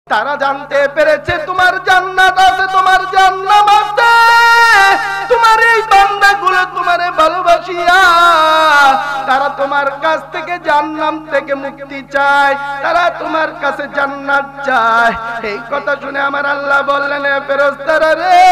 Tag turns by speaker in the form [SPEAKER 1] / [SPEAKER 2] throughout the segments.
[SPEAKER 1] তারা জানতে পেরেছে তোমার জান্নাত আছে, তোমার জান্নাত আছে। তোমার এই বান্দাগুলো তোমারে ভালোবাসিয়া তারা তোমার কাছ থেকে জান্নাত থেকে মুক্তি চায়, তারা তোমার কাছে জান্নাত চায়। এই কথা শুনে আমার আল্লাহ বললেন, এ ফেরেশতারা রে,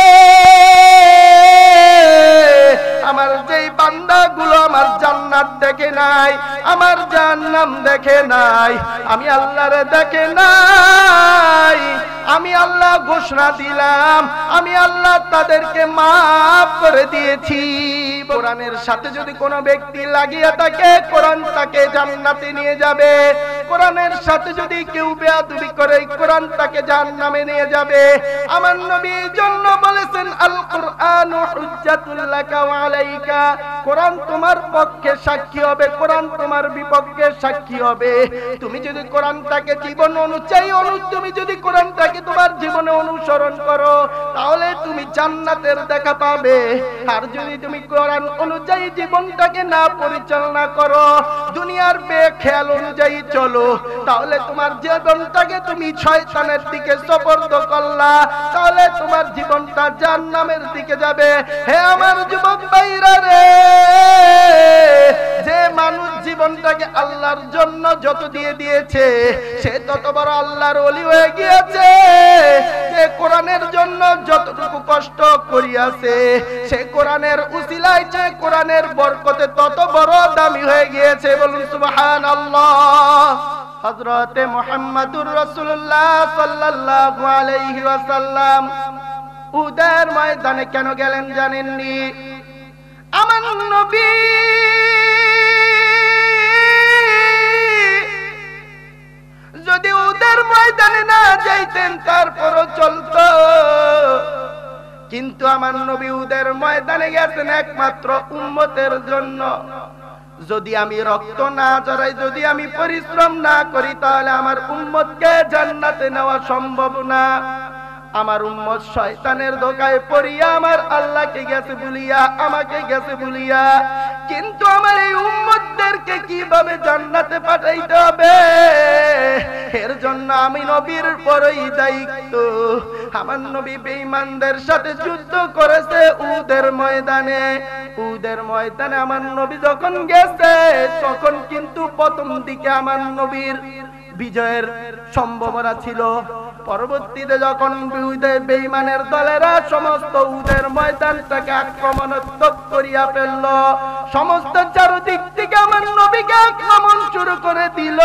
[SPEAKER 1] আমার যেই বান্দাগুলো আমার জান্নাত দেখে নাই, আমার জান্নাত দেখে নাই, আমি আল্লাহরে দেখে নাই, আমি আল্লাহ ঘোষণা দিলাম, আমি আল্লাহ তাদেরকে মাফ করে দিয়েছি। কোরআনের সাথে যদি কোনো ব্যক্তি লাগিয়ে থাকে, কোরআন তাকে জান্নাতে নিয়ে যাবে। কোরআনের সাথে যদি কেউ বেয়াদবি করে, কোরআন তাকে জাহান্নামে নিয়ে যাবে। আমার নবী জন্য বলেছেন, আল কুরআনু হুজ্জাতুল লাকা ওয়া আলাইকা, কোরআন তোমার পক্ষে সাক্ষী হবে, কোরআন তোমার বিপক্ষে সাক্ষী হবে। তুমি যদি কোরআনটাকে জীবন অনুযায়ী তুমি যদি কোরআনটাকে তোমার জীবনে অনুসরণ করো, তাহলে তুমি জান্নাতের দেখা পাবে। আর যদি তুমি কোরআন অনুযায়ী জীবনটাকে না পরিচালনা করো, দুনিয়ার বেখেয়াল অনুযায়ী চলো, তাহলে তোমার জীবনটাকে তুমি শয়তানের দিকে সুপর্দ করলা, তাহলে তোমার জীবনটা জাহান্নামের দিকে যাবে। হে আমার যুবক ভাইরা রে, যে মানুষ জীবনটাকে আল্লাহর জন্য যত দিয়ে দিয়েছে, সে তত বড় আল্লাহর ওলি হয়ে গিয়েছে। যে কোরআনের জন্য যতটুকু কষ্ট করিয়াছে, সে কোরআনের উসিলায়, যে কোরআনের বরকতে তত বড় দামি হয়ে গিয়েছে। বলুন সুবহানাল্লাহ। হযরতে মুহাম্মদুর রাসূলুল্লাহ সাল্লাল্লাহু আলাইহি ওয়াসাল্লাম উহুদের ময়দানে কেন গেলেন জানেননি? আমার নবী যদি উহুদের ময়দানে না যাইতেন তারপরও চলতো, কিন্তু আমার নবী উহুদের ময়দানে গেছেন একমাত্র উম্মতের জন্য। যদি আমি রক্ত না ঝরাই, যদি আমি পরিশ্রম না করি, তাহলে আমার উম্মতকে জান্নাতে নেওয়া সম্ভব না। আমার উম্মত শয়তানের ধোঁকায় পড়িয়া আমার আল্লাহকে গেছে ভুলিয়া, আমাকে গেছে ভুলিয়া। কিন্তু আমার এই উম্মতদেরকে কিভাবে জান্নাতে পাঠাইতে হবে, এর জন্য আমি নবীর বড়ই দায়িত্ব। আমার নবী বেঈমানদের সাথে যুদ্ধ করেছে উহুদের ময়দানে। উহুদের ময়দানে আমার নবী যখন গেছে, তখন কিন্তু প্রথম দিকে আমার নবীর বিজয়ের সম্ভাবনা ছিল। পরবর্তীতে যখন বেঈমানের দলেরা সমস্ত উহুদের ময়দানটাকে আক্রমণাত্মক করিয়া ফেলল, সমস্ত চারদিক থেকে আমার নবীকে আক্রমণ শুরু করে দিল,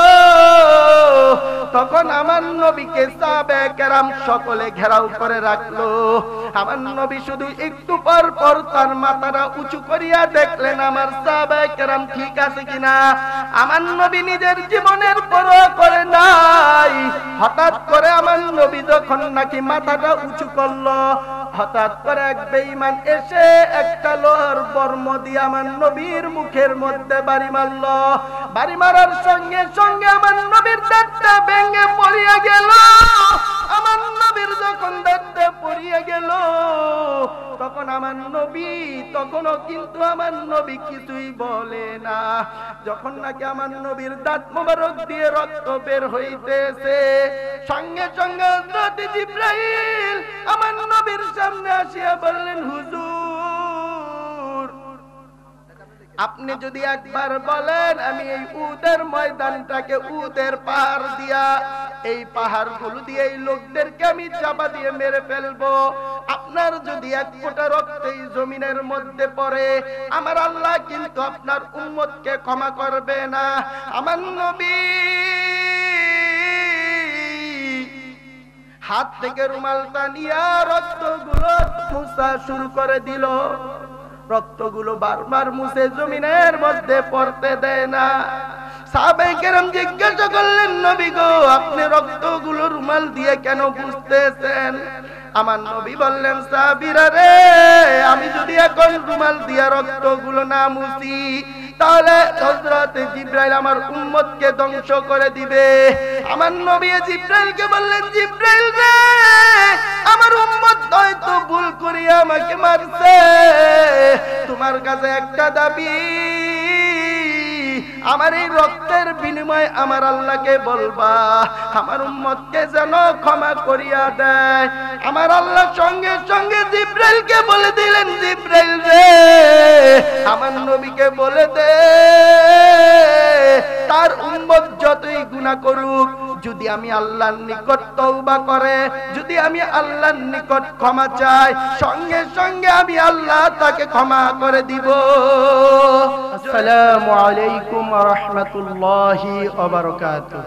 [SPEAKER 1] তখন আমার নবীকে সাহাবায়ে কেরাম সকলে ঘেরাও করে রাখলো। আমার নবী শুধু একটু পর পর তার মাথাটা উঁচু করিয়া দেখলেন আমার সাহাবায়ে কেরাম ঠিক আছে কিনা। আমার নবী নিজের জীবনের পরোয়া করে নাই। হঠাৎ করে আমার নবী যখন নাকি মাথাটা উঁচু করলো, হঠাৎ করে এক বেঈমান এসে একটা লোহার বর্ম দিয়ে আমার নবীর মুখের মধ্যে বাড়ি মারল। বাড়ি মারার সঙ্গে সঙ্গে আমার নবীর দাঁতটা ভেঙে পড়িয়া গেল। আমার নবীর যখন দাঁতটা পড়িয়া গেল, তখন আমার নবী, তখনও কিন্তু আমার নবী কিছুই বলে না। যখন নাকি আমার নবীর দাঁত মোবারক দিয়ে রক্ত বের হইতেছে, সঙ্গে সঙ্গে হযরত জিবরাইল আমার নবীর সামনে আসিয়া বললেন, হুজুর, আপনি যদি একবার বলেন আমি এই উহুদের ময়দানটাকে, উহুদের পাহাড় দিয়া, এই পাহাড়গুলো দিয়ে এই লোকদেরকে আমি চাপা দিয়ে মেরে ফেলবো, আপনার যদি এক ফোঁটা রক্ত এই জমিনের মধ্যে পড়ে, আমার আল্লাহ কিন্তু আপনার উম্মতকে ক্ষমা করবে না। আমার নবী হাত থেকে রুমালটা নিয়ে রক্তগুলো মুছা শুরু করে দিল। রক্তগুলো বারবার মুছে জমিনের মধ্যে পড়তে দেয় না। সাহাবায়ে কেরাম জিজ্ঞাসা করলেন, নবী গো, আপনি রক্তগুলো রুমাল দিয়ে কেন মুছতেছেন? আমার নবী বললেন, সাহাবীরা রে, আমি যদি এখন রুমাল দিয়ে রক্তগুলো না মুছি, তাহলে হযরত জিবরাইল আমার উম্মতকে ধ্বংস করে দিবে। আমার নবী জিবরাইলকে বললেন, জিবরাইল রে, আমার উম্মত হয়তো ভুল করিয়া আমাকে মারছে, তোমার কাছে একটা দাবি, আমার এই রক্তের বিনিময়ে আমার আল্লাহকে বলবা আমার উম্মতকে যেন ক্ষমা করিয়া দেয়। আমার আল্লাহ সঙ্গে সঙ্গে জিবরাইলকে বলে দিলেন, জিবরাইল রে আমার নবীকে বলে দে তার উম্মত যতই গুনাহ করুক, যদি আমি আল্লাহর নিকট তওবা করে, যদি আমি আল্লাহর নিকট ক্ষমা চাই, সঙ্গে সঙ্গে আমি আল্লাহ তাকে ক্ষমা করে দিব। আসসালামু আলাইকুম ওয়া রাহমাতুল্লাহি ওয়া বারাকাতুহু।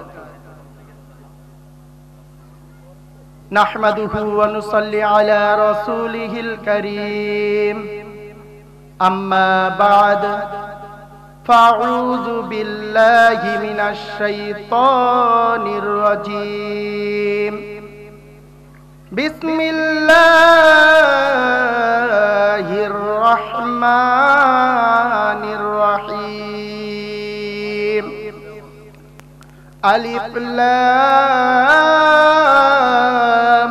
[SPEAKER 1] নাহমাদুহু ওয়া নুসাল্লি আলা রাসূলিহিল কারীম। আম্মা বা'দ فأعوذ بالله من الشيطان الرجيم. بسم الله الرحمن الرحيم. ألف لام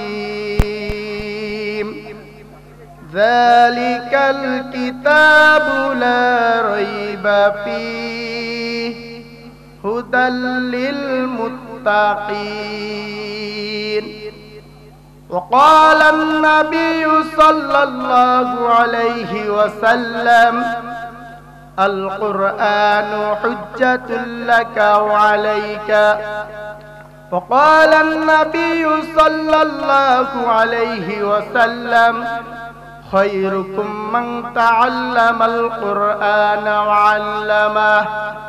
[SPEAKER 1] ميم. ذلك الكتاب لا ريب فيه هدى للمتقين. وقال النبي صلى الله عليه وسلم القرآن حجة لك وعليك. وقال النبي صلى الله عليه وسلم خيركم من تعلم القرآن وعلمه.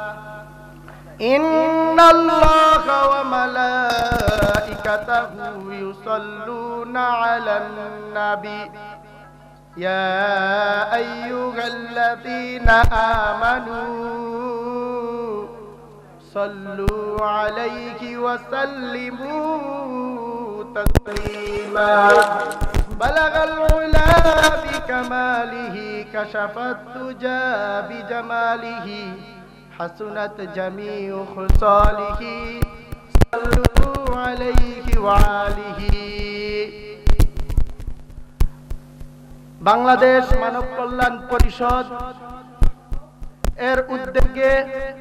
[SPEAKER 1] إن الله وملائكته يصلون على النبي يا أيها الذين آمنوا صلوا عليه وسلموا تسليما. بلغ العلا بكماله كشف الدجى بجماله حسنت جميع خصاله صلوا عليه وآله. বাংলাদেশ মানব কল্যাণ পরিষদ এর উদ্যোগে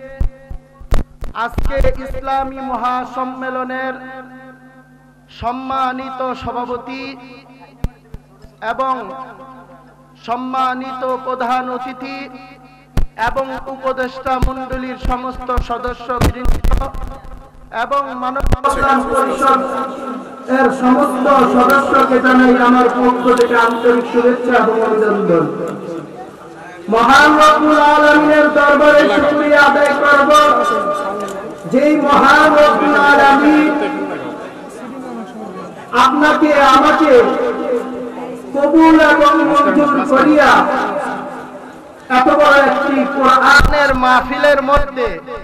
[SPEAKER 1] আজকে ইসলামী মহাসম্মেলনের সম্মানিত সভাপতি এবং সম্মানিত প্রধান অতিথি এবং উপদেষ্টা মণ্ডলীর সমস্ত সদস্যবৃন্দ এবং মানব কল্যাণ পরিষদ এর সমস্ত সদস্যকে জানাই আমার পক্ষ থেকে আন্তরিক শুভেচ্ছা এবং অভিনন্দন। মহান রব্বুল আলামিনের দরবারে শুকরিয়া আদায় করব, যেই মহান রব্বুল আলামিন আপনাকে আমাকে কবুল এবং মঞ্জুর করিয়া এত বড় একটি কোরআনের মাহফিলের মধ্যে,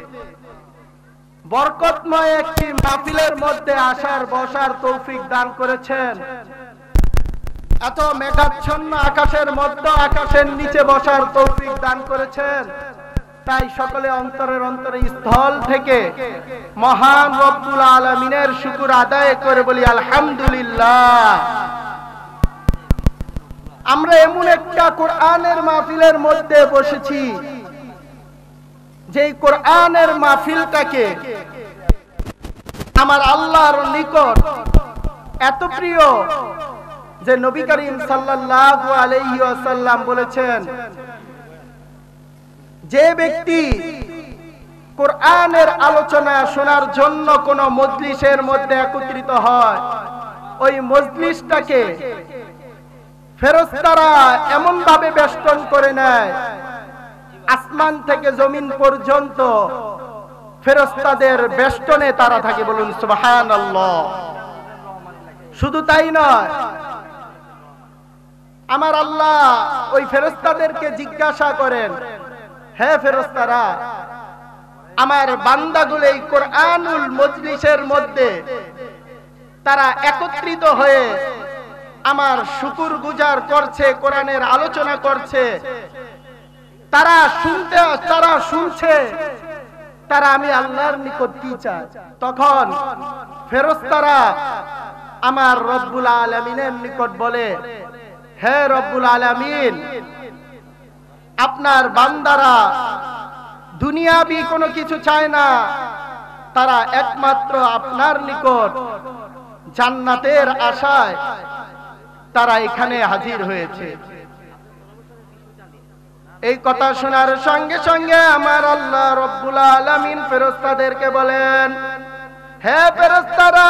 [SPEAKER 1] বরকতময় একটি মাহফিলের মধ্যে আসার বসার তৌফিক দান করেছেন। এত মেঘাচ্ছন্ন আকাশের মধ্যে আকাশের নিচে বসার তৌফিক দান করেছেন। তাই সকলে অন্তরের অন্তরে স্থল থেকে মহান রব্বুল আলামিনের শুকর আদায় করে বলি আলহামদুলিল্লাহ। আমরা এমন একটা কোরআনের মাহফিলের মধ্যে বসেছি, যেই কোরআনের মাহফিলটাকে আমার আল্লাহর নিকট এত প্রিয় যে নবী করিম সাল্লাল্লাহু আলাইহি ওয়াসাল্লাম বলেছেন, যে ব্যক্তি কোরআনের আলোচনা শোনার জন্য কোন মজলিসের মধ্যে একত্রিত হয়, ওই মজলিসটাকে ফেরেশতারা এমন ভাবে বেষ্টন করে নেয়, আসমান থেকে জমিন পর্যন্ত ফেরেশতাদের বেষ্টনে তারা থাকে। বলুন সুবহানাল্লাহ। শুধু তাই নয়, আমার আল্লাহ ওই ফেরেশতাদেরকে জিজ্ঞাসা করেন, হে ফেরেশতারা, আমার বান্দাগুলো এই কোরআনুল মজলিসের মধ্যে তারা একত্রিত হয়ে আমার শুকর গুজার করছে, কোরআনের আলোচনা করছে, তারা শুনছে, তারা আমি আল্লাহর নিকট কি চায়? তখন ফেরেশতারা আমার রব্বুল আলামিনের নিকট বলে, হে রব্বুল আলামিন, আপনার বান্দারা দুনিয়াবি কোনো কিছু চায় না, তারা একমাত্র আপনার নিকট জান্নাতের আশায় তারা এখানে হাজির হয়েছে। এই কথা শোনার সঙ্গে সঙ্গে আমার আল্লাহ রব্বুল আলামিন ফেরেশতাদেরকে বলেন, হে ফেরেশতারা,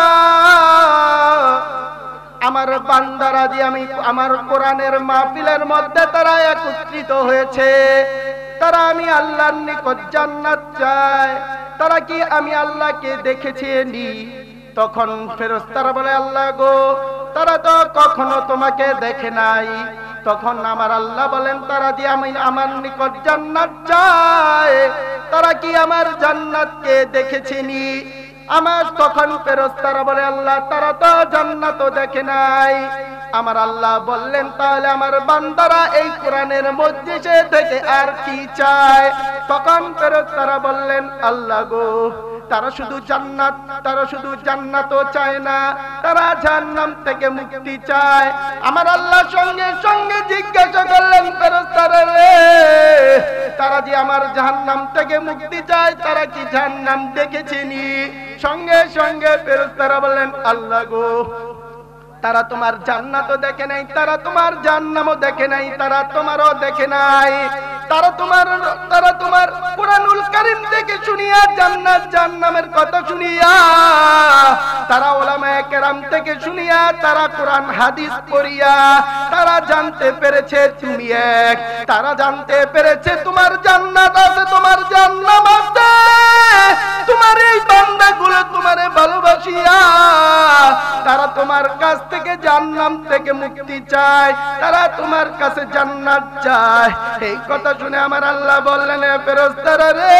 [SPEAKER 1] আমার বান্দারা যে আমি আমার কোরআনের মাহফিলের মধ্যে তারা একত্রিত হয়েছে, তারা আমি আল্লাহর নিকট জান্নাত চায়, তারা কি আমি আল্লাহকে দেখেছে নি? তখন ফেরেশতারা বলে, আল্লাহ গো, তারা তো কখনো তোমাকে দেখে নাই। তখন আমার আল্লাহ বলেন, তারা যে আমি আমার নিকট জান্নাত চায়, তারা কি আমার জান্নাতকে দেখেছেনি? আমার তখন ফেরেশতারা বলে, আল্লাহ তারা তো জান্নাতও দেখে নাই। আমার আল্লাহ বললেন, তাহলে আমার বান্দারা এই কোরআনের মজলিসে থেকে আর কি চায়? তখন ফেরেশতারা বললেন, আল্লাহ গো, তারা শুধু জান্নাতও চায় না, তারা জাহান্নাম থেকে মুক্তি চায়। আমার আল্লাহ সঙ্গে সঙ্গে জিজ্ঞাসা করলেন, ফেরেশতারা রে, তারা যে আমার জাহান্নাম থেকে মুক্তি চায়, তারা কি জাহান্নাম দেখেছেনি? সঙ্গে সঙ্গে ফেরেশতারা বললেন, আল্লাহ গো, তারা তোমার জান্নাতও দেখে নাই, তারা তোমার জাহান্নামও দেখে নাই, তারা তোমারও দেখে নাই। তারা তোমার কুরআনুল কারীম থেকে শুনিয়া জান্নাত জাহান্নামের কথা শুনিয়া, তারা উলামায়ে কেরাম থেকে শুনিয়া, তারা কোরআন হাদিস পড়িয়া তারা জানতে পেরেছে তুমি এক, তারা জানতে পেরেছে তোমার জান্নাত আছে, তোমার জাহান্নাম আছে। তোমার এই বান্দাগুলো তোমারে ভালোবাসিয়া তারা তোমার কাছ থেকে জাহান্নাম থেকে মুক্তি চায়, তারা তোমার কাছে জান্নাত চায়। এই কথা শুনে আমার আল্লাহ বললেন, ফেরেশতারা রে,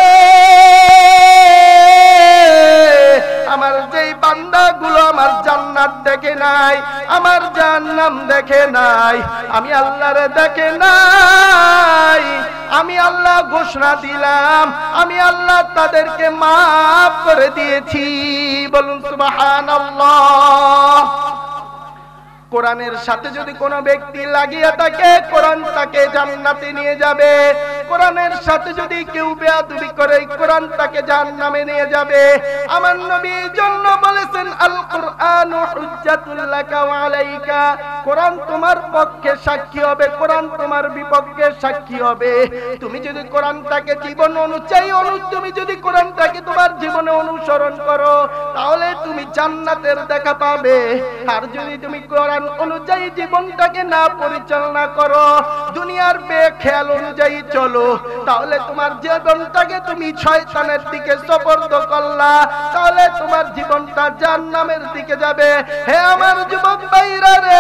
[SPEAKER 1] আমার যেই বান্দাগুলো আমার জান্নাত দেখে নাই, আমার জাহান্নাম দেখে নাই, আমি আল্লাহর দেখে নাই, আমি আল্লাহ ঘোষণা দিলাম, আমি আল্লাহ তাদেরকে মাফ করে দিয়েছি। বলুন সুবহানাল্লাহ। কোরআনের সাথে যদি কোনো ব্যক্তি লাগিয়ে থাকে, কোরআন তাকে জান্নাতে নিয়ে যাবে। কোরআনের সাথে যদি কেউ বেয়াদবি করে, কোরআন তাকে জাহান্নামে নিয়ে যাবে। আমার নবী জন্য বলেছেন, আল কুরআনু হুজ্জাতুল লাকা ওয়া আলাইকা, কোরআন তোমার পক্ষে সাক্ষী হবে, কোরআন তোমার বিপক্ষে সাক্ষী হবে। তুমি যদি কোরআনটাকে জীবন অনুযায়ী তুমি যদি কোরআনটাকে তোমার জীবনে অনুসরণ করো, তাহলে তুমি জান্নাতের দেখা পাবে। আর যদি তুমি কোরআন অনুযায়ী জীবনটাকে না পরিচালনা করো, দুনিয়ার বেখেয়াল অনুযায়ী চলো, তাহলে তোমার জীবনটাকে তুমি শয়তানের দিকে সুপর্দ করলা, তাহলে তোমার জীবনটা জাহান্নামের দিকে যাবে। হে আমার যুবক ভাইরা রে,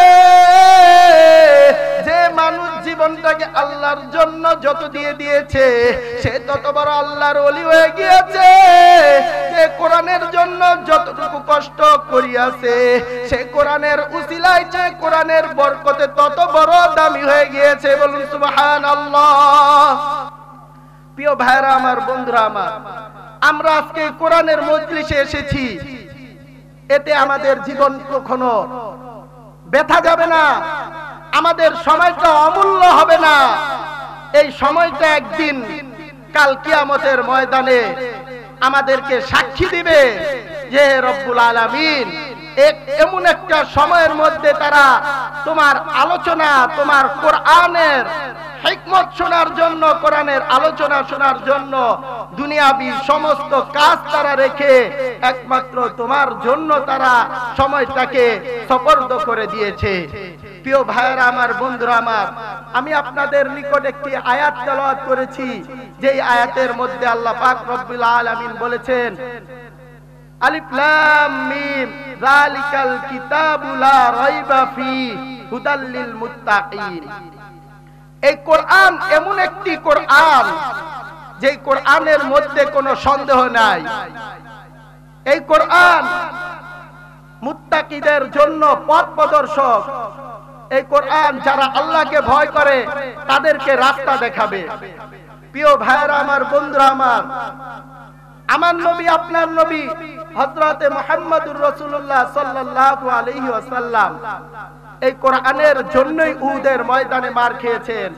[SPEAKER 1] যে মানুষ জীবনটাকে আল্লাহর জন্য যত দিয়ে দিয়েছে, সে তত বড় আল্লাহর ওলি হয়ে গিয়েছে। যে কোরআনের জন্য যতটুকু কষ্ট করিয়াছে, সে কোরআনের উসিলায়, যে কোরআনের বরকতে তত বড় দামি হয়ে গিয়েছে। বলুন সুবহানাল্লাহ। প্রিয় ভাইরা আমার, বন্ধুরা আমার, আমরা আজকে কোরআনের মজলিসে এসেছি, এতে আমাদের জীবন কখনো ব্যথা যাবে না, আমাদের সময়টা অমূল্য হবে না। এই সময়টা একদিন কাল কিয়ামতের ময়দানে আমাদেরকে সাক্ষী দিবে যে রব্বুল আলামিন এমন একটা সময়ের মধ্যে তারা তোমার আলোচনা, তোমার কোরআনের হিকমত শোনার জন্য, কোরআনের আলোচনা শোনার জন্য দুনিয়াবি সমস্ত কাজ তারা রেখে একমাত্র তোমার জন্য তারা সময়টাকে সুপর্দ করে দিয়েছে। প্রিয় ভাইরা আমার, বন্ধুরা আমার, আমি আপনাদের নিকট একটি আয়াত তেলাওয়াত করেছি, যেই আয়াতের মধ্যে আল্লাহ পাক রব্বুল আলামিন বলেছেন, আলিফ লাম মিম যালিকাল কিতাবু লা রাইবা ফীহি হুদাল লিল মুত্তাকিন। এই কোরআন এমন একটি কোরআন, যে কোরআনের মধ্যে কোনো সন্দেহ নাই। এই কোরআন মুত্তাকিদের জন্য পথ প্রদর্শক। এই কোরআন যারা আল্লাহকে ভয় করে তাদেরকে রাস্তা দেখাবে। প্রিয় ভাইরা আমার, বন্ধুরা আমার, আমার নবী, আপনার নবী হযরতে মুহাম্মদুর রাসূলুল্লাহ সাল্লাল্লাহু আলাইহি ওয়াসাল্লাম এই কোরআনের জন্যই উহুদের ময়দানে মার খেয়েছেন।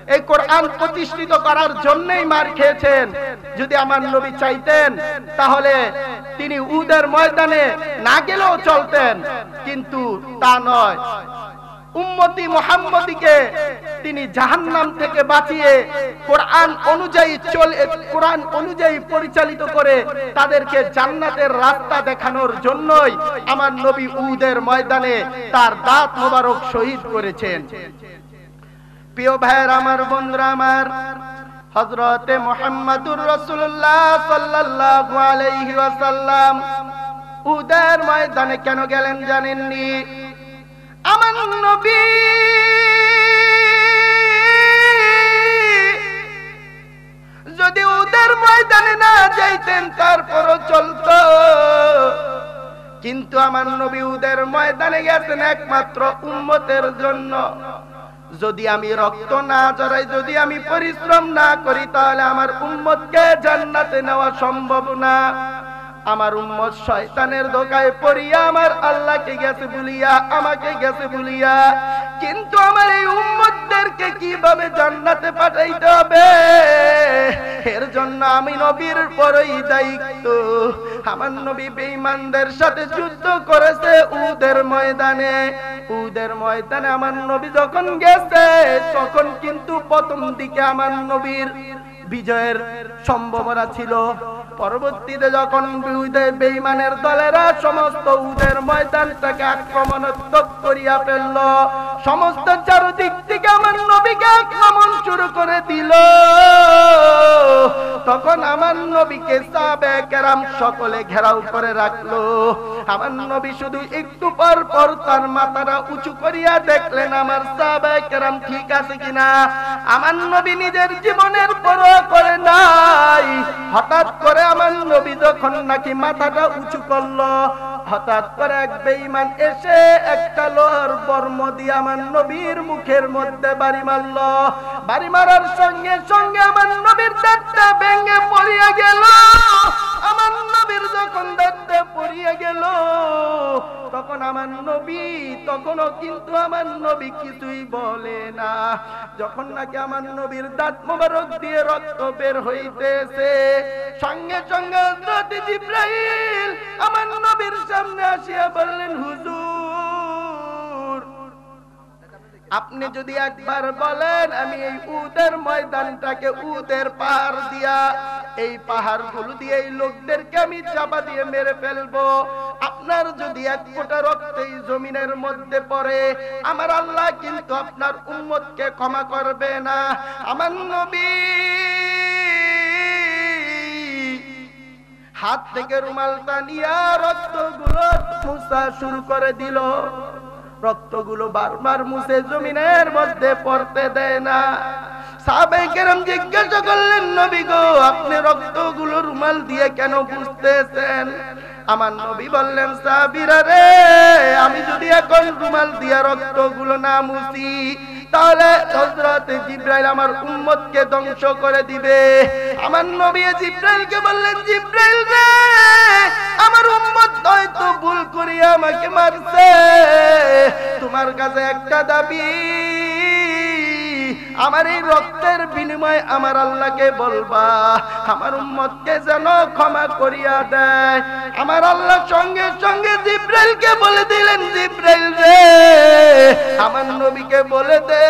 [SPEAKER 1] এই কোরআন প্রতিষ্ঠিত করার জন্যই মার খেয়েছেন। যদি আমার নবী চাইতেন তাহলে তিনি উহুদের ময়দানে না গেলেও চলতেন, কিন্তু তা নয়। উম্মতি মুহাম্মদীকে তিনি জাহান্নাম থেকে বাঁচিয়ে কোরআন অনুযায়ী পরিচালিত করে তাদেরকে জান্নাতের রাস্তা দেখানোর জন্যই আমার নবী উহুদের ময়দানে তার দাঁত মোবারক শহীদ করেছেন। প্রিয় ভাইয়ের আমার, বন্ধুরা আমার, হযরতে মুহাম্মদুর রাসূলুল্লাহ সাল্লাল্লাহু আলাইহি ওয়াসাল্লাম উহুদের ময়দানে কেন গেলেন জানেননি? আমার নবী যদি উহুদের ময়দানে না যাইতেন তারপরও চলতো, কিন্তু আমার নবী উহুদের ময়দানে গেছেন একমাত্র উম্মতের জন্য। যদি আমি রক্ত না ঝরাই, যদি আমি পরিশ্রম না করি, তাহলে আমার উম্মতকে জান্নাতে নেওয়া সম্ভব না। আমার উম্মত শয়তানের ধোঁকায় পড়িয়া আমার আল্লাহকে গেছে ভুলিয়া, আমাকে গেছে ভুলিয়া। কিন্তু আমার এই উম্মতদেরকে কিভাবে জান্নাতে পাঠাইতে হবে, এর জন্য আমি নবীর বড়ই দায়িত্ব। আমার নবী বেঈমানদের সাথে যুদ্ধ করেছে উহুদের ময়দানে। উহুদের ময়দানে আমার নবী যখন গেছে, তখন কিন্তু প্রথম দিকে আমার নবীর বিজয়ের সম্ভাবনা ছিল। পরবর্তীতে যখন বেঈমানের দলেরা সমস্ত উহুদের ময়দানটাকে আক্রমণাত্মক করিয়া ফেলল, সমস্ত চারদিক থেকে আমার নবীকে আক্রমণ শুরু করে দিল, তখন আমার নবীকে সাহাবায়ে কেরাম সকলে ঘেরাও করে রাখলো। আমার নবী শুধু একটু পর পর তার মাথাটা উঁচু করিয়া দেখলেন আমার সাহাবায়ে কেরাম ঠিক আছে কিনা। আমার নবী নিজের জীবনের পরোয়া করে নাই। হঠাৎ করে আমার নবী যখন নাকি মাথাটা উঁচু করলো, হঠাৎ করে এক বেঈমান এসে একটা লোহার বর্ম দিয়ে আমার নবীর মুখের মধ্যে বাড়ি মারল। বাড়ি মারার সঙ্গে সঙ্গে আমার নবীর দাঁতটা ভেঙে পড়িয়া গেল। আমার নবীর যখন দাঁতটা পড়িয়া গেল, তখন আমার নবী, তখনও কিন্তু আমার নবী কিছুই বলে না। যখন নাকি আমার নবীর দাঁত মোবারক দিয়ে রক্ত বের হইতেছে, সঙ্গে সঙ্গে হযরত জিবরাইল আমার নবীর সামনে আসিয়া বললেন, হুজুর, আপনি যদি একবার বলেন আমি এই উহুদের ময়দানটাকে, উহুদের পাহাড় দিয়া, এই পাহাড়গুলো দিয়ে এই লোকদেরকে আমি চাপা দিয়ে মেরে ফেলবো, আপনার যদি এক ফোঁটা রক্ত এই জমিনের মধ্যে পড়ে, আমার আল্লাহ কিন্তু আপনার উম্মতকে ক্ষমা করবে না। আমার নবী হাত থেকে রুমালটা নিয়ে রক্তগুলো মুছা শুরু করে দিল। রক্তগুলো বারবার মুছে জমিনের মধ্যে পড়তে দেয় না। সাহাবায়ে কেরাম জিজ্ঞাসা করলেন, নবী গো, আপনি রক্তগুলো রুমাল দিয়ে কেন মুছতেছেন? আমার নবী বললেন, সাহাবীরা রে, আমি যদি এখন রুমাল দিয়ে রক্তগুলো না মুছি, তাহলে হযরত জিবরাইল আমার উম্মতকে ধ্বংস করে দিবে। আমার নবী জিবরাইলকে বললেন, জিবরাইল রে, আমার উম্মত হয়তো ভুল করিয়া আমাকে মারছে, তোমার কাছে একটা দাবি, আমার এই রক্তের বিনিময়ে আমার আল্লাহকে বলবা আমার উম্মতকে যেন ক্ষমা করিয়া দেয়। আমার আল্লাহ সঙ্গে সঙ্গে জিবরাইলকে বলে দিলেন, জিবরাইল রে, আমার নবীকে বলে দে,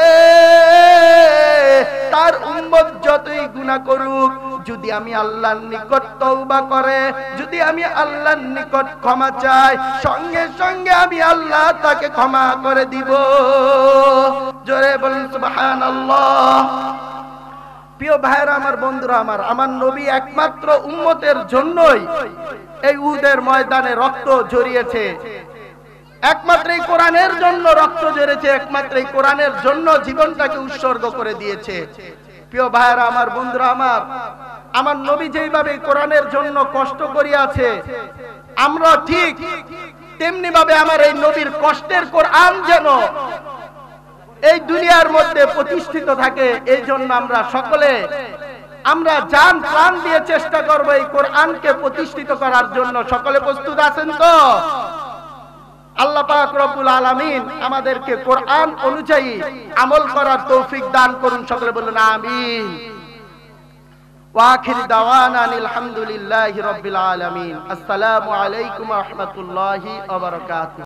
[SPEAKER 1] তার উম্মত যতই গুনাহ করুক, যদি আমি আল্লাহর নিকট তওবা করে, যদি আমি আল্লাহর নিকট ক্ষমা চাই, সঙ্গে সঙ্গে আমি আল্লাহ তাকে ক্ষমা করে দিব। জোরে বলুন সুবহানাল্লাহ। প্রিয় ভাইরা আমার, বন্ধুরা আমার, আমার নবী একমাত্র উম্মতের জন্যই এই উহুদের ময়দানে রক্ত ঝরিয়েছে, একমাত্র এই কোরআনের জন্য রক্ত ঝরেছে, একমাত্র এই কোরআনের জন্য জীবনটাকে উৎসর্গ করে দিয়েছে। প্রিয় ভাইরা আমার, বন্ধুরা আমার, আমার নবী যেইভাবে কোরআনের জন্য কষ্ট করিয়াছে, আমরা ঠিক তেমনি ভাবে আমার এই নবীর কষ্টের কোরআন যেন এই দুনিয়ার মধ্যে প্রতিষ্ঠিত থাকে, এই জন্য আমরা সকলে আমরা জান প্রাণ দিয়ে চেষ্টা করব এই কোরআনকে প্রতিষ্ঠিত করার জন্য। সকলে প্রস্তুত আছেন তো? আল্লাহ আল্লাহ পাক রব্বুল আলামিন আমাদেরকে কোরআন অনুযায়ী আমল করার তৌফিক দান করুন। সকলে বলুন আমিন। ওয়া আখির দাওয়ানা আলহামদুলিল্লাহি রাব্বিল আলামিন। আসসালামু আলাইকুম ওয়া রাহমাতুল্লাহি ওয়া বারাকাতুহু।